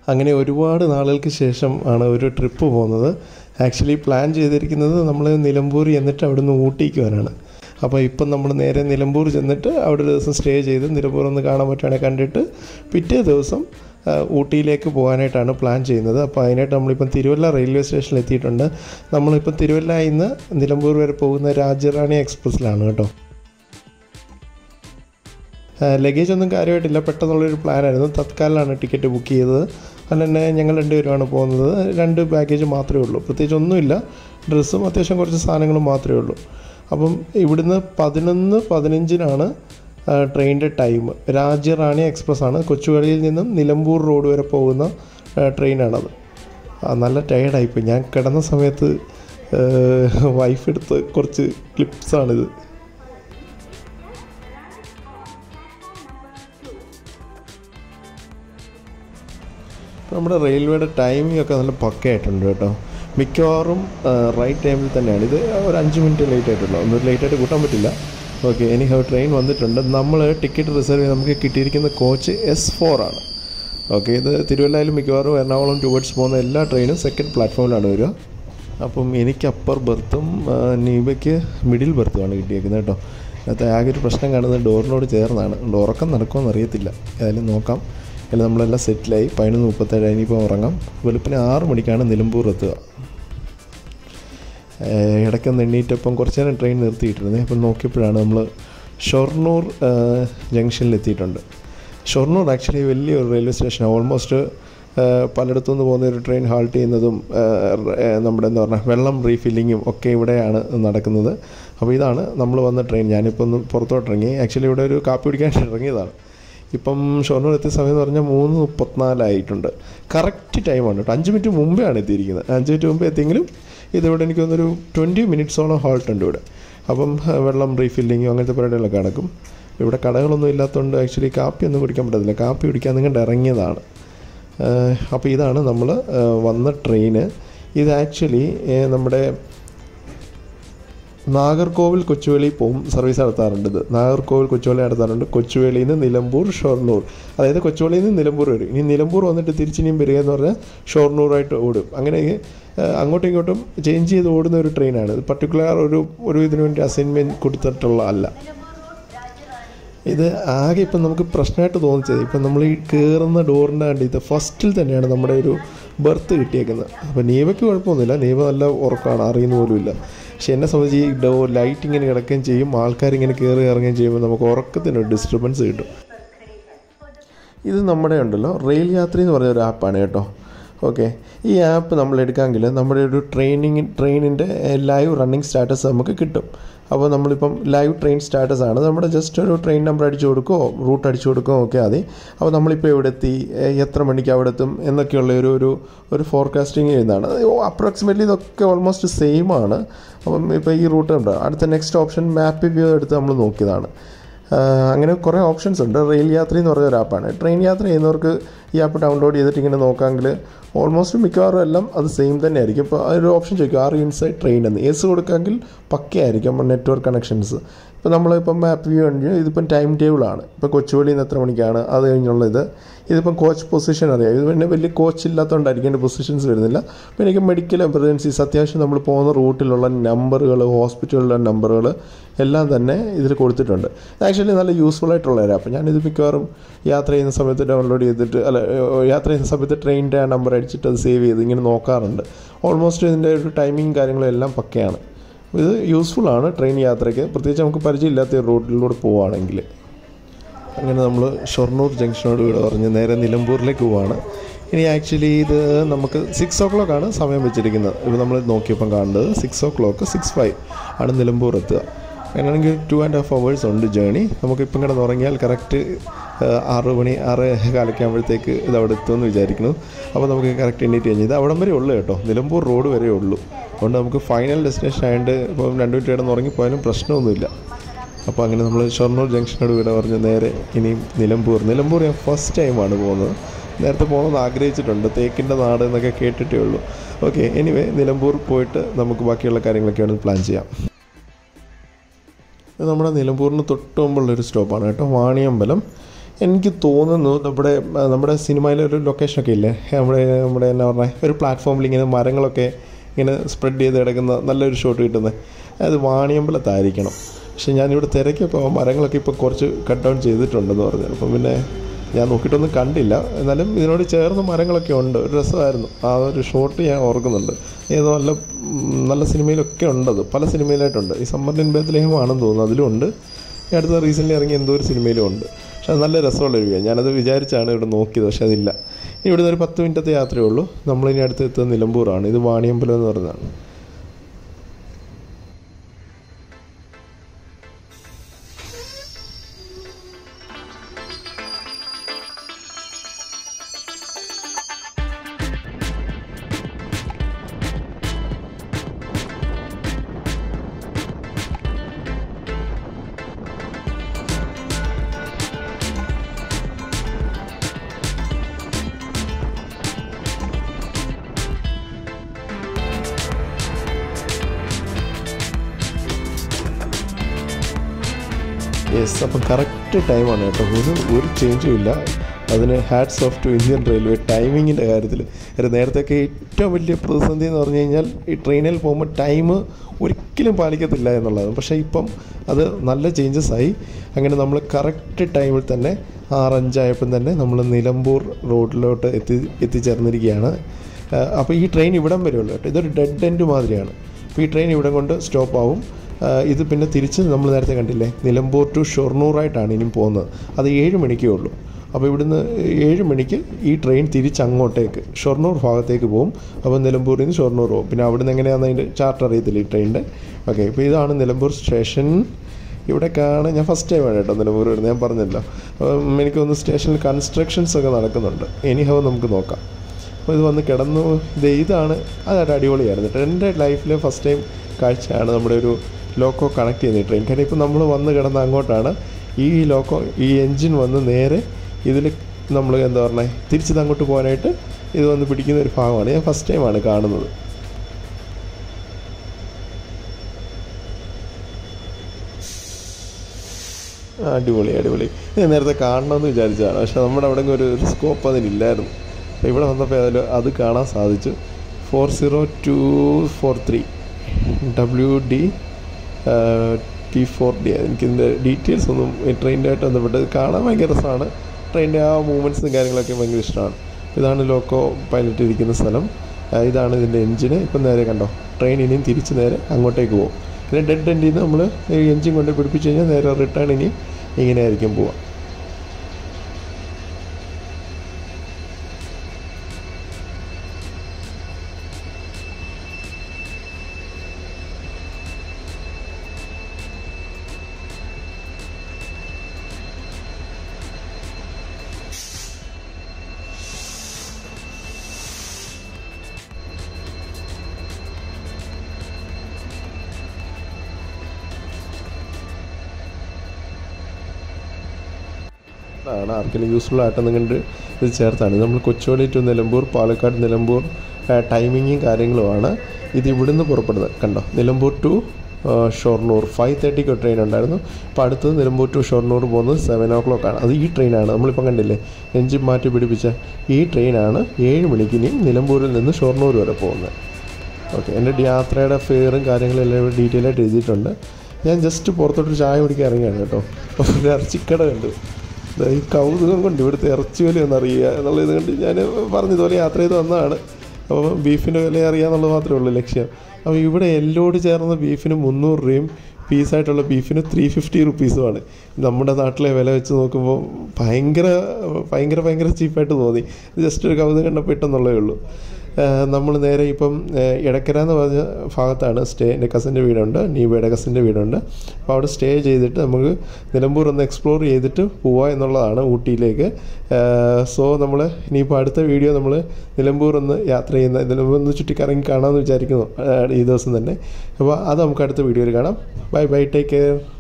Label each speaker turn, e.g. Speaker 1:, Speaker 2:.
Speaker 1: അങ്ങനെ ഒരുപാട് നാളുകൾക്ക് ശേഷം ആണ് ഒരു ട്രിപ്പ് പോകുന്നത്. ആക്ച്വലി പ്ലാൻ ചെയ്തിരിക്കുന്നത് നമ്മൾ നിലമ്പൂർ ചെന്നിട്ട് അവിടുന്ന് ഊട്ടിക്ക് വരാനാണ്. അപ്പോൾ ഇപ്പം നമ്മൾ നേരെ നിലമ്പൂർ ചെന്നിട്ട് അവിടെ ഒരു ദിവസം സ്റ്റേ ചെയ്ത് നിലമ്പൂർ ഒന്ന് കാണാൻ പറ്റുകയാണെങ്കിൽ കണ്ടിട്ട് പിറ്റേ ദിവസം ഊട്ടിയിലേക്ക് പോകാനായിട്ടാണ് പ്ലാൻ ചെയ്യുന്നത്. അപ്പോൾ അതിനായിട്ട് നമ്മളിപ്പം തിരുവല്ല റെയിൽവേ സ്റ്റേഷനിൽ എത്തിയിട്ടുണ്ട്. നമ്മളിപ്പം തിരുവല്ലയിൽ നിന്ന് നിലമ്പൂർ വരെ പോകുന്ന രാജ്യറാണി എക്സ്പ്രസ്സിലാണ് കേട്ടോ. ലഗേജ് ഒന്നും കാര്യമായിട്ടില്ല, പെട്ടെന്നുള്ളൊരു പ്ലാനായിരുന്നു. തത്കാലാണ് ടിക്കറ്റ് ബുക്ക് ചെയ്തത്. അതുകൊണ്ട് തന്നെ ഞങ്ങൾ 2 പേരുമാണ് പോകുന്നത്. 2 ബാഗേജ് മാത്രമേ ഉള്ളൂ, പ്രത്യേകിച്ച് ഒന്നുമില്ല. ഡ്രസ്സും അത്യാവശ്യം കുറച്ച് സാധനങ്ങളും മാത്രമേ ഉള്ളൂ. അപ്പം ഇവിടുന്ന് 11:15 ട്രെയിനിൻ്റെ ടൈം. രാജ്യറാണി എക്സ്പ്രസ്സാണ്. കൊച്ചുവേളിയിൽ നിന്നും നിലമ്പൂർ റോഡ് വരെ പോകുന്ന ട്രെയിനാണത്. നല്ല ടയേർഡായിപ്പോയി. ഞാൻ കിടന്ന സമയത്ത് വൈഫ് എടുത്ത് കുറച്ച് ക്ലിപ്സാണിത്. നമ്മുടെ റെയിൽവേയുടെ ടൈമിംഗ് ഒക്കെ നല്ല പക്കയായിട്ടുണ്ട് കേട്ടോ. മിക്കവാറും റൈറ്റ് ടൈമിൽ തന്നെയാണ്. ഇത് ഒരു 5 മിനിറ്റ് ലേറ്റ് ആയിട്ടുള്ളൂ, ഒന്നും ലേറ്റായിട്ട് കൂട്ടാൻ പറ്റില്ല. ഓക്കെ, എനിഹൗ ട്രെയിൻ വന്നിട്ടുണ്ട്. നമ്മൾ ടിക്കറ്റ് റിസർവ് ചെയ്ത് നമുക്ക് കിട്ടിയിരിക്കുന്ന കോച്ച് S4 ആണ്. ഓക്കെ, ഇത് തിരുവല്ലയിലും മിക്കവാറും എറണാകുളം ടുവേർഡ്സ് പോകുന്ന എല്ലാ ട്രെയിനും സെക്കൻഡ് പ്ലാറ്റ്ഫോമിലാണ് വരിക. അപ്പം എനിക്ക് അപ്പർ ബർത്തും നീബയ്ക്ക് മിഡിൽ ബർത്തുമാണ് കിട്ടിയേക്കുന്നത് കേട്ടോ. അതിനകത്ത് ആകെ ഒരു പ്രശ്നം കാണുന്നത് ഡോറിനോട് ചേർന്നാണ്. ഉറക്കം നടക്കുമെന്ന് അറിയത്തില്ല, ഏതായാലും നോക്കാം. അല്ലെങ്കിൽ നമ്മളെല്ലാം സെറ്റിലായി. 11:37 ഇനിയിപ്പോൾ ഉറങ്ങാം. വെളുപ്പിന് 6 മണിക്കാണ് നിലമ്പൂർ എത്തുക. ഇടയ്ക്കൊന്ന് എണ്ണീറ്റപ്പം കുറച്ച് നേരം ട്രെയിൻ നിർത്തിയിട്ടിരുന്നത്. അപ്പം നോക്കിയപ്പോഴാണ് നമ്മൾ ഷൊർണൂർ ജംഗ്ഷനിലെത്തിയിട്ടുണ്ട്. ഷൊർണൂർ ആക്ച്വലി വലിയൊരു റെയിൽവേ സ്റ്റേഷനാണ്. ഓൾമോസ്റ്റ് പലയിടത്തു നിന്ന് പോകുന്ന ഒരു ട്രെയിൻ ഹാൾട്ട് ചെയ്യുന്നതും നമ്മുടെ എന്താ പറയുക വെള്ളം റീഫില്ലിങ്ങും ഒക്കെ ഇവിടെയാണ് നടക്കുന്നത്. അപ്പോൾ ഇതാണ് നമ്മൾ വന്ന ട്രെയിൻ. ഞാനിപ്പോൾ ഒന്ന് പുറത്തോട്ടിറങ്ങി. ആക്ച്വലി ഇവിടെ ഒരു കാപ്പി കുടിക്കാൻ ഇറങ്ങിയതാണ്. ഇപ്പം ഷൊർണൂർ എത്തിയ സമയം എന്ന് പറഞ്ഞാൽ 3:34 കറക്റ്റ് ടൈമാണ് കേട്ടോ. 5 മിനിറ്റ് മുമ്പേ ആണ് എത്തിയിരിക്കുന്നത്. 5 മിനിറ്റ് മുമ്പേ എത്തിയെങ്കിലും ഇതിവിടെ എനിക്ക് തോന്നുന്നൊരു 20 മിനിറ്റ്സോളം ഹോൾട്ട് ഉണ്ട് ഇവിടെ. അപ്പം വെള്ളം റീഫില്ലിങ്ങും അങ്ങനത്തെ പരിപാടികളൊക്കെ നടക്കും. ഇവിടെ കടകളൊന്നും ഇല്ലാത്തതുകൊണ്ട് ആക്ച്വലി കാപ്പിയൊന്നും കുടിക്കാൻ പറ്റത്തില്ല. കാപ്പി കുടിക്കാൻ നിങ്ങളുടെ ഇറങ്ങിയതാണ്. അപ്പോൾ ഇതാണ് നമ്മൾ വന്ന ട്രെയിന്. ഇത് ആക്ച്വലി നമ്മുടെ നാഗർകോവിൽ കൊച്ചുവേളി പോകും സർവീസ് നടത്താറുണ്ട്. ഇത് നാഗർകോവിൽ കൊച്ചുവേളി നടത്താറുണ്ട്. കൊച്ചുവേളിയിൽ നിന്ന് നിലമ്പൂർ ഷൊർണൂർ, അതായത് കൊച്ചുവേളിയിൽ നിന്ന് നിലമ്പൂർ വരും. ഇനി നിലമ്പൂർ വന്നിട്ട് തിരിച്ചിനിയും വരിക എന്ന് പറഞ്ഞാൽ ഷൊർണൂറായിട്ട് ഓടും. അങ്ങനെ അങ്ങോട്ടും ഇങ്ങോട്ടും ചേഞ്ച് ചെയ്ത് ഓടുന്ന ഒരു ട്രെയിനാണ്. ഇത് പർട്ടിക്കുലർ ഒരു ഇതിനു വേണ്ടി അസൈൻമെൻറ്റ് കൊടുത്തിട്ടുള്ള അല്ല. ഇത് ആകെ ഇപ്പം നമുക്ക് പ്രശ്നമായിട്ട് തോന്നിച്ചത് ഇപ്പം നമ്മൾ ഈ കയറുന്ന ഡോറിൻ്റെ കണ്ടി ഇത് ഫസ്റ്റിൽ തന്നെയാണ് നമ്മുടെ ഒരു ബർത്ത് കിട്ടിയേക്കുന്നത്. അപ്പോൾ നീവയ്ക്ക് കുഴപ്പമൊന്നുമില്ല, നീവ നല്ല ഉറക്കമാണ്, അറിയുന്ന പോലുമില്ല. പക്ഷെ എന്നെ സംബന്ധിച്ച് ഈ ലൈറ്റ് ഇങ്ങനെ കിടക്കുകയും ചെയ്യും, ആൾക്കാരിങ്ങനെ കയറി ഇറങ്ങുകയും ചെയ്യുമ്പോൾ നമുക്ക് ഉറക്കത്തിനൊരു ഡിസ്റ്റർബൻസ് കിട്ടും. ഇത് നമ്മുടെ ഉണ്ടല്ലോ റെയിൽ യാത്രി എന്ന് പറഞ്ഞ ഒരു ആപ്പാണ് കേട്ടോ. ഓക്കെ, ഈ ആപ്പ് നമ്മൾ എടുക്കാമെങ്കിൽ നമ്മുടെ ഒരു ട്രെയിനിൻ്റെ ലൈവ് റണ്ണിങ് സ്റ്റാറ്റസ് നമുക്ക് കിട്ടും. അപ്പോൾ നമ്മളിപ്പം ലൈവ് ട്രെയിൻ സ്റ്റാറ്റസ് ആണ്. നമ്മുടെ ജസ്റ്റ് ഒരു ട്രെയിൻ നമ്പർ അടിച്ചു കൊടുക്കുകയോ റൂട്ട് അടിച്ചു കൊടുക്കുകയോ ഒക്കെ മതി. അപ്പോൾ നമ്മളിപ്പോൾ എവിടെ എത്തി, എത്ര മണിക്ക് അവിടെ എത്തും എന്നൊക്കെയുള്ള ഒരു ഫോർകാസ്റ്റിംഗ് ചെയ്യുന്നതാണ്. അപ്രോക്സിമേറ്റ്ലി ഇതൊക്കെ ഓൾമോസ്റ്റ് സെയിം ആണ്. അപ്പം ഇപ്പോൾ ഈ റൂട്ട് ഉണ്ട്. അടുത്ത നെക്സ്റ്റ് ഓപ്ഷൻ മാപ്പ് വ്യൂ എടുത്ത് നമ്മൾ നോക്കിയതാണ്. അങ്ങനെ കുറേ ഓപ്ഷൻസ് ഉണ്ട്. റെയിൽ യാത്രി എന്ന് പറഞ്ഞൊരു ആപ്പാണ്. ട്രെയിൻ യാത്ര ചെയ്യുന്നവർക്ക് ഈ ആപ്പ് ഡൗൺലോഡ് ചെയ്തിട്ട് ഇങ്ങനെ നോക്കാമെങ്കിൽ ഓൾമോസ്റ്റ് മിക്കവാറും എല്ലാം അത് സെയിം തന്നെ ആയിരിക്കും. ഇപ്പോൾ ഒരു ഓപ്ഷൻ ചോദിക്കും ആർ ഇൻസൈഡ് ട്രെയിൻ എന്ന്. എസ് കൊടുക്കാമെങ്കിൽ പക്കയായിരിക്കും നമ്മൾ നെറ്റ്വർക്ക് കണക്ഷൻസ്. ഇപ്പോൾ നമ്മളിപ്പം മാപ്പ് വ്യൂ കഴിഞ്ഞ് ഇതിപ്പം ടൈം ടേബിളാണ്. ഇപ്പോൾ കൊച്ചുവേളിയിൽ നിന്ന് എത്ര മണിക്കാണ്, അത് കഴിഞ്ഞുള്ളത്. ഇതിപ്പം കോച്ച് പൊസിഷൻ അറിയാം. ഇത് പിന്നെ വലിയ കോച്ച് ഇല്ലാത്തതുകൊണ്ടായിരിക്കും എൻ്റെ പൊസിഷൻസ് വരുന്നില്ല. അപ്പോൾ എനിക്ക് മെഡിക്കൽ എമർജൻസീസ് അത്യാവശ്യം നമ്മൾ പോകുന്ന റൂട്ടിലുള്ള നമ്പറുകൾ, ഹോസ്പിറ്റലുകളുടെ നമ്പറുകൾ എല്ലാം തന്നെ ഇതിൽ കൊടുത്തിട്ടുണ്ട്. ആക്ച്വലി നല്ല യൂസ്ഫുൾ ആയിട്ടുള്ള ഒരു ആപ്പ്. ഞാനിത് മിക്കവാറും യാത്ര ചെയ്യുന്ന സമയത്ത് ഡൗൺലോഡ് ചെയ്തിട്ട് യാത്ര ചെയ്യുന്ന സമയത്ത് ട്രെയിനിൻ്റെ ആ നമ്പർ അടിച്ചിട്ട് അത് സേവ് ചെയ്ത് ഇങ്ങനെ നോക്കാറുണ്ട്. ഓൾമോസ്റ്റ് ഇതിൻ്റെ ഒരു ടൈമിങ് കാര്യങ്ങളും എല്ലാം പക്കയാണ്. ഇത് യൂസ്ഫുള്ളാണ് ട്രെയിൻ യാത്രയ്ക്ക്, പ്രത്യേകിച്ച് നമുക്ക് പരിചയമില്ലാത്ത റൂട്ടിലൂടെ പോവുകയാണെങ്കിൽ. അങ്ങനെ നമ്മൾ ഷൊർണൂർ ജംഗ്ഷനോട് ഇവിടെ പറഞ്ഞ് നേരെ നിലമ്പൂരിലേക്ക് പോവുകയാണ്. ഇനി ആക്ച്വലി ഇത് നമുക്ക് 6 o'clock ആണ് സമയം വെച്ചിരിക്കുന്നത്. ഇപ്പോൾ നമ്മൾ നോക്കിയപ്പം കാണുന്നത് 6 o'clock 6:05 ആണ് നിലമ്പൂർ എത്തുക. അങ്ങനെയാണെങ്കിൽ 2.5 hours ഉണ്ട് ജേണി. നമുക്കിപ്പം കിടന്ന് ഉറങ്ങിയാൽ കറക്റ്റ് 6 മണി 6:15 ആകുമ്പോഴത്തേക്ക് ഇത് അവിടെ എത്തുമെന്ന് വിചാരിക്കുന്നു. അപ്പോൾ നമുക്ക് കറക്റ്റ് എണ്ണീറ്റ് കഴിഞ്ഞ് ഇത് അവിടം വരെ ഉള്ളൂ കേട്ടോ, നിലമ്പൂർ റോഡ് വരെ ഉള്ളൂ. അതുകൊണ്ട് നമുക്ക് ഫൈനൽ ഡെസ്റ്റിനേഷൻ ആയതുകൊണ്ട് ഇപ്പം 2 മിനിറ്റ് കിടന്ന് ഉറങ്ങിപ്പോയാലും പ്രശ്നമൊന്നുമില്ല. അപ്പോൾ അങ്ങനെ നമ്മൾ ഷൊർണൂർ ജംഗ്ഷനോട് ഇവിടെ പറഞ്ഞ് നേരെ ഇനിയും നിലമ്പൂർ ഞാൻ ഫസ്റ്റ് ടൈമാണ് പോകുന്നത്. നേരത്തെ പോകുന്നത് ആഗ്രഹിച്ചിട്ടുണ്ട്, തേക്കിൻ്റെ നാട് എന്നൊക്കെ കേട്ടിട്ടേ ഉള്ളൂ. ഓക്കെ, എനിവേ നിലമ്പൂർ പോയിട്ട് നമുക്ക് ബാക്കിയുള്ള കാര്യങ്ങളൊക്കെയാണ് പ്ലാൻ ചെയ്യാം. ഇത് നമ്മുടെ നിലമ്പൂരിന് തൊട്ട് മുമ്പുള്ളൊരു സ്റ്റോപ്പാണ് കേട്ടോ, വാണിയമ്പലം. എനിക്ക് തോന്നുന്നു നമ്മുടെ സിനിമയിലെ ഒരു ലൊക്കേഷനൊക്കെ ഇല്ലേ, നമ്മുടെ എന്നാ പറഞ്ഞാൽ ഒരു പ്ലാറ്റ്ഫോമിൽ ഇങ്ങനെ മരങ്ങളൊക്കെ ഇങ്ങനെ സ്പ്രെഡ് ചെയ്ത് കിടക്കുന്ന നല്ലൊരു ഷോട്ട് കിട്ടുന്നത് അത് വാണിയമ്പലത്തായിരിക്കണം. പക്ഷേ ഞാനിവിടെ തിരക്കിയപ്പോൾ മരങ്ങളൊക്കെ ഇപ്പോൾ കുറച്ച് കട്ട് ഡൗൺ ചെയ്തിട്ടുണ്ടെന്ന് പറഞ്ഞു. അപ്പം പിന്നെ ഞാൻ നോക്കിയിട്ടൊന്നും കണ്ടില്ല. എന്നാലും ഇതിനോട് ചേർന്ന് മരങ്ങളൊക്കെ ഉണ്ട്. ഒരു രസമായിരുന്നു ആ ഒരു ഷോട്ട്, ഞാൻ ഓർക്കുന്നുണ്ട്. ഏതോ നല്ല സിനിമയിലൊക്കെ ഉണ്ടത്, പല സിനിമയിലായിട്ടുണ്ട്. ഈ സമ്മർ ഇൻ ബേത്ത്ലേഹം ആണെന്ന് തോന്നുന്നു, അതിലും ഉണ്ട്. ഈ അടുത്ത റീസെൻ്റ്ലി ഇറങ്ങിയ എന്തോ ഒരു സിനിമയിലും ഉണ്ട്. പക്ഷെ അത് നല്ല രസമുള്ളൊരു വ്യൂ. ഞാനത് വിചാരിച്ചാണ് ഇവിടെ നോക്കിയത്, പക്ഷെ അതില്ല. ഇനി ഇവിടുന്ന് ഒരു 10 മിനിറ്റത്തെ യാത്രയേ ഉള്ളൂ. നമ്മളിനി അടുത്ത് എത്തുന്നത് നിലമ്പൂറാണ്. ഇത് വാണിയമ്പലം എന്ന് പറഞ്ഞതാണ്. യെസ്, അപ്പം കറക്റ്റ് ടൈമാണ് കേട്ടോ. ഒരു ചേഞ്ചും ഇല്ല. അതിന് hats off to Indian railway ടൈമിങ്ങിൻ്റെ കാര്യത്തിൽ. നേരത്തെയൊക്കെ ഏറ്റവും വലിയ പ്രതിസന്ധി എന്ന് പറഞ്ഞു കഴിഞ്ഞാൽ ഈ ട്രെയിനിൽ പോകുമ്പോൾ ടൈം ഒരിക്കലും പാലിക്കത്തില്ല എന്നുള്ളതാണ്. പക്ഷേ ഇപ്പം അത് നല്ല ചേഞ്ചസ് ആയി. അങ്ങനെ നമ്മൾ കറക്റ്റ് ടൈമിൽ തന്നെ 6:05 ആയപ്പം തന്നെ നമ്മൾ നിലമ്പൂർ റോഡിലോട്ട് എത്തിച്ചേർന്നിരിക്കുകയാണ്. അപ്പോൾ ഈ ട്രെയിൻ ഇവിടം വരുള്ളൂ കേട്ടോ. ഇതൊരു ഡെഡ് എൻഡ് മാതിരിയാണ്. അപ്പോൾ ഈ ട്രെയിൻ ഇവിടം കൊണ്ട് സ്റ്റോപ്പ് ആവും. ഇത് പിന്നെ തിരിച്ച് നമ്മൾ നേരത്തെ കണ്ടില്ലേ, നിലമ്പൂർ ടു ഷൊർണൂറായിട്ടാണ് ഇനിയും പോകുന്നത്. അത് 7 മണിക്കേ ഉള്ളൂ. അപ്പോൾ ഇവിടുന്ന് 7 മണിക്ക് ഈ ട്രെയിൻ തിരിച്ചങ്ങോട്ടേക്ക് ഷൊർണൂർ ഭാഗത്തേക്ക് പോകും. അപ്പോൾ നിലമ്പൂരിൽ നിന്ന് ഷൊർണൂർ പോകും. പിന്നെ അവിടുന്ന് എങ്ങനെയാണെന്ന് അതിൻ്റെ ചാർട്ട് അറിയത്തില്ല ഈ ട്രെയിനിൻ്റെ. ഓക്കെ, ഇപ്പോൾ ഇതാണ് നിലമ്പൂർ സ്റ്റേഷൻ. ഇവിടേക്കാണ് ഞാൻ ഫസ്റ്റ് ടൈമാണ് കേട്ടോ നിലമ്പൂർ വരുന്നത്, ഞാൻ പറഞ്ഞല്ലോ. എനിക്ക് തോന്നുന്നു സ്റ്റേഷനിൽ കൺസ്ട്രക്ഷൻസ് ഒക്കെ നടക്കുന്നുണ്ട്. എനിഹവ് നമുക്ക് നോക്കാം. അപ്പോൾ ഇത് വന്ന് കിടന്നു. ഇതാണ് അതൊരു അടിപൊളിയായിരുന്നു കേട്ടോ. എൻ്റെ ലൈഫിലെ ഫസ്റ്റ് ടൈം കാഴ്ചയാണ് നമ്മുടെ ഒരു ലോക്കോ കണക്ട് ചെയ്യുന്ന ട്രെയിൻ. കാരണം ഇപ്പോൾ നമ്മൾ വന്ന് കിടന്ന അങ്ങോട്ടാണ് ഈ എൻജിൻ വന്ന് നേരെ ഇതിൽ നമ്മൾ എന്താ പറഞ്ഞത് തിരിച്ചത് അങ്ങോട്ട് പോകാനായിട്ട് ഇത് വന്ന് പിടിക്കുന്ന ഒരു ഭാഗമാണ്. ഞാൻ ഫസ്റ്റ് ടൈമാണ് കാണുന്നത്. അടിപൊളി. ഞാൻ നേരത്തെ കാണണമെന്ന് വിചാരിച്ചതാണ്, പക്ഷേ നമ്മുടെ അവിടെ ഒരു സ്കോപ്പ് അതിനില്ലായിരുന്നു. അപ്പോൾ ഇവിടെ വന്നപ്പോൾ അത് കാണാൻ സാധിച്ചു. 40243 WD T4D. എനിക്കിതിൻ്റെ ഡീറ്റെയിൽസ് ഒന്നും ട്രെയിനിൻ്റെ ആയിട്ട് ബന്ധപ്പെട്ട് കാണാൻ ഭയങ്കര രസമാണ്. ട്രെയിനിൻ്റെ ആ മൂവ്മെൻറ്റ്സും കാര്യങ്ങളൊക്കെ ഭയങ്കര ഇഷ്ടമാണ്. ഇതാണ് ലോക്കോ പൈലറ്റ് ഇരിക്കുന്ന സ്ഥലം. ഇതാണ് ഇതിൻ്റെ എൻജിന്. ഇപ്പം നേരെ കണ്ടോ, ട്രെയിൻ ഇനിയും തിരിച്ച് നേരെ അങ്ങോട്ടേക്ക് പോകും. പിന്നെ ഡെഡ് എൻഡിൽ നിന്ന് നമ്മൾ എൻജിൻ കൊണ്ട് പിടിപ്പിച്ച് കഴിഞ്ഞാൽ നേരെ റിട്ടേൺ ഇനി ഇങ്ങനെ ആയിരിക്കും പോവാം. ആണ് ആർക്കെങ്കിലും യൂസ്ഫുൾ ആയിട്ടെന്ന് കണ്ട് ഇത് ചേർത്താണ്. നമ്മൾ കൊച്ചുവേളി ടു നിലമ്പൂർ, പാലക്കാട് നിലമ്പൂർ ടൈമിങ്ങും കാര്യങ്ങളുമാണ്. ഇത് ഇവിടുന്ന് പുറപ്പെടുന്നത് കണ്ടോ. നിലമ്പൂർ ടു ഷൊർണൂർ 5:30 ട്രെയിൻ ഉണ്ടായിരുന്നു. അപ്പോൾ അടുത്തത് നിലമ്പൂർ ടു ഷൊർണൂർ പോകുന്നത് 7 o'clock ആണ്. അത് ഈ ട്രെയിനാണ് നമ്മളിപ്പം കണ്ടില്ലേ എൻജിൻ മാറ്റി പിടിപ്പിച്ച ഈ ട്രെയിനാണ് 7 മണിക്ക് ഇനിയും നിലമ്പൂരിൽ നിന്ന് ഷൊർണൂർ വരെ പോകുന്നത്. ഓക്കെ, എൻ്റെ യാത്രയുടെ ഫെയറും കാര്യങ്ങളും എല്ലാം ഡീറ്റെയിൽ ആയിട്ട് എഴുതിയിട്ടുണ്ട്. ഞാൻ ജസ്റ്റ് പുറത്തോട്ട് ചായ കുടിക്കാൻ ഇറങ്ങിയാണ് കേട്ടോ. ഒരു ഇറച്ചിക്കട കണ്ടു. ഈ കൗതുകം കൊണ്ട് ഇവിടുത്തെ ഇറച്ചി വില ഒന്നറിയുക എന്നുള്ളത് കൊണ്ട് ഞാൻ പറഞ്ഞതുപോലെ യാത്ര ചെയ്ത് വന്നതാണ്. അപ്പോൾ ബീഫിൻ്റെ വില അറിയാമെന്നുള്ളത് മാത്രമേ ഉള്ളൂ ലക്ഷ്യം. അപ്പോൾ ഇവിടെ എല്ലോട് ചേർന്ന ബീഫിന് 300 രൂപയും പീസായിട്ടുള്ള ബീഫിന് 350 റുപ്പീസുമാണ്. നമ്മുടെ നാട്ടിലെ വില വെച്ച് നോക്കുമ്പോൾ ഭയങ്കര ചീപ്പായിട്ട് തോന്നി. ജസ്റ്റ് ഒരു കൗതുകം കണ്ടപ്പോൾ ഇട്ടെന്നുള്ളതേ ഉള്ളൂ. നമ്മൾ നേരെ ഇപ്പം എടക്കര എന്ന് പറഞ്ഞ ഭാഗത്താണ് സ്റ്റേ. എൻ്റെ കസിൻ്റെ വീടുണ്ട്, നീബയുടെ കസിൻ്റെ വീടുണ്ട്. അപ്പോൾ അവിടെ സ്റ്റേ ചെയ്തിട്ട് നമുക്ക് നിലമ്പൂർ ഒന്ന് എക്സ്പ്ലോർ ചെയ്തിട്ട് പോവുക എന്നുള്ളതാണ് ഊട്ടിയിലേക്ക്. സോ നമ്മൾ ഇനിയിപ്പോൾ അടുത്ത വീഡിയോ നമ്മൾ നിലമ്പൂർ ഒന്ന് യാത്ര ചെയ്യുന്ന നിലമ്പൂർ ഒന്ന് ചുറ്റിക്കറങ്ങി കാണാമെന്ന് വിചാരിക്കുന്നു ഈ ദിവസം തന്നെ. അപ്പോൾ അത് നമുക്ക് അടുത്ത വീഡിയോയിൽ കാണാം. Bye, take care.